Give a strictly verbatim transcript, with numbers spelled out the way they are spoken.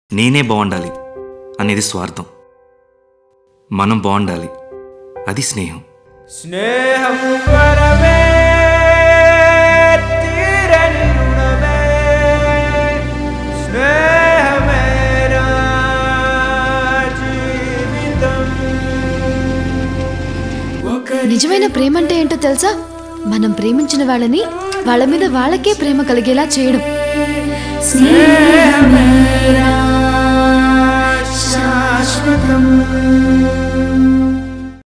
నేనే బాగుండాలి అనేది స్వార్థం. మనం బాగుండాలి అది స్నేహం. స్నేహం వరమే తీరని రుణమే స్నేహమేరా జీవితం. నిజమైన ప్రేమ అంటే ఏంటో తెలుసా? మనం ప్రేమించిన వాళ్ళని వాళ్ళ మీద వాళ్ళకే ప్రేమ కలిగేలా చేయడం. స్నేహమేరా శాశ్వతం.